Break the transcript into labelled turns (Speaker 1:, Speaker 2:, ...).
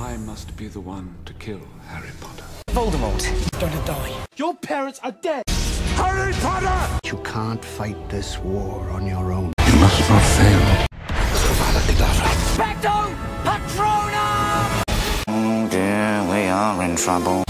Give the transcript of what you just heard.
Speaker 1: I must be the one to kill Harry Potter.
Speaker 2: Voldemort gonna die. Your parents are dead.
Speaker 1: Harry Potter!
Speaker 3: You can't fight this war on your own.
Speaker 1: You must not fail.
Speaker 2: Specto Patronum!
Speaker 4: Oh dear, we are in trouble.